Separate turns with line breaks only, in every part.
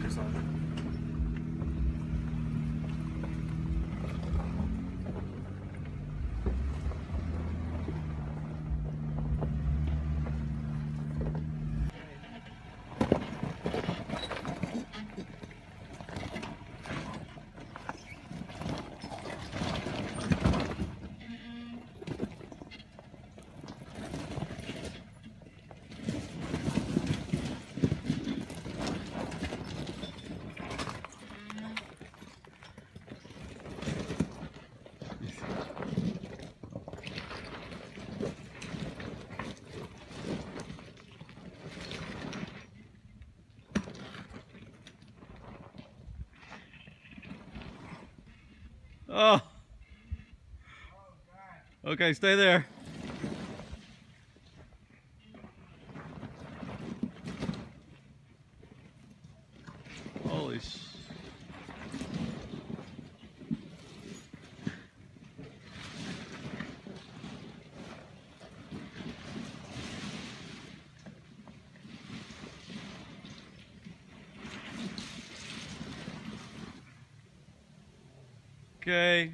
focus on.
Oh. Okay, stay there. Holy sh... Okay.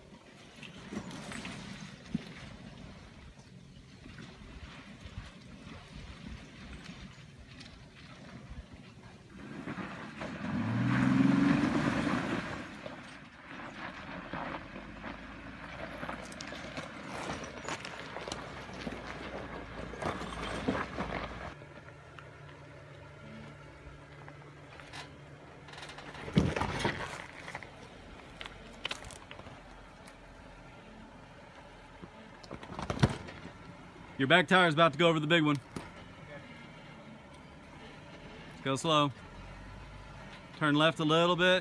Your back tire is about to go over the big one. Let's go slow. Turn left a little bit.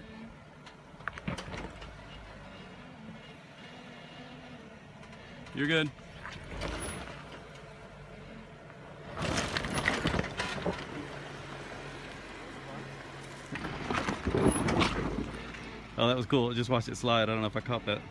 You're good. Oh, that was cool. Just watched it slide. I don't know if I caught that.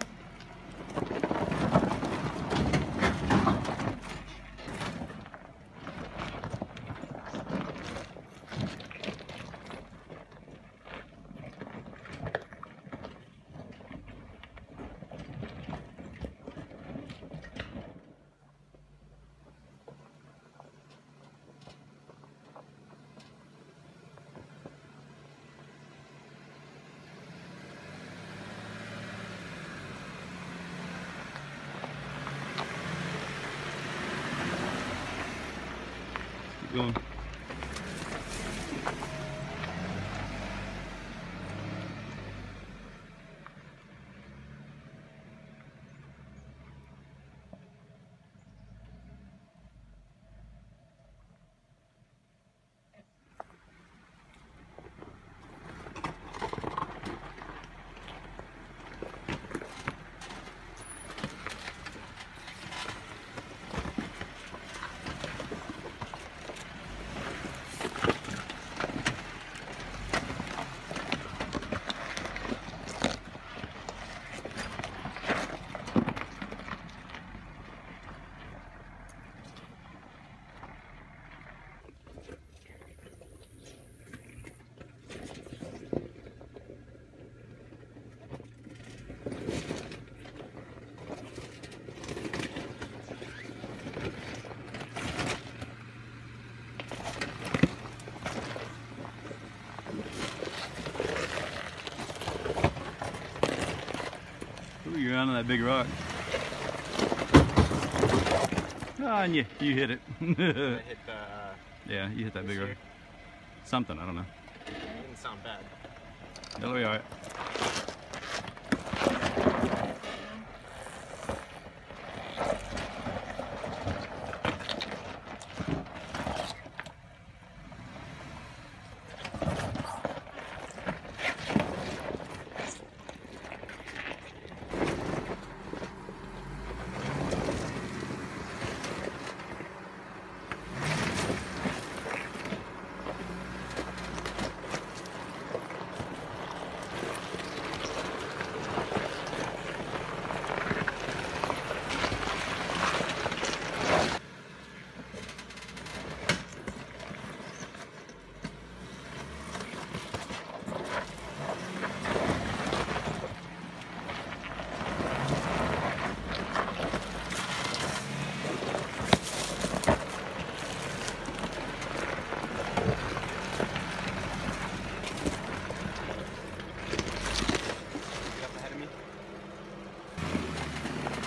Going. Ooh, you're on that big rock. Ah, and you hit it.
I hit the,
yeah, you hit that big rock. Something, I don't know.
It didn't sound bad.
That'll be alright.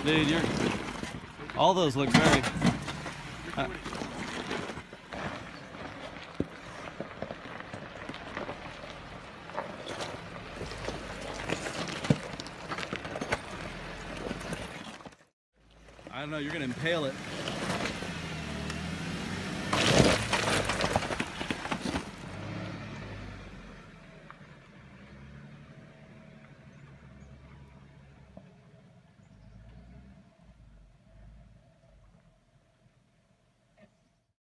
Dude, all those look very... I don't know, you're gonna impale it.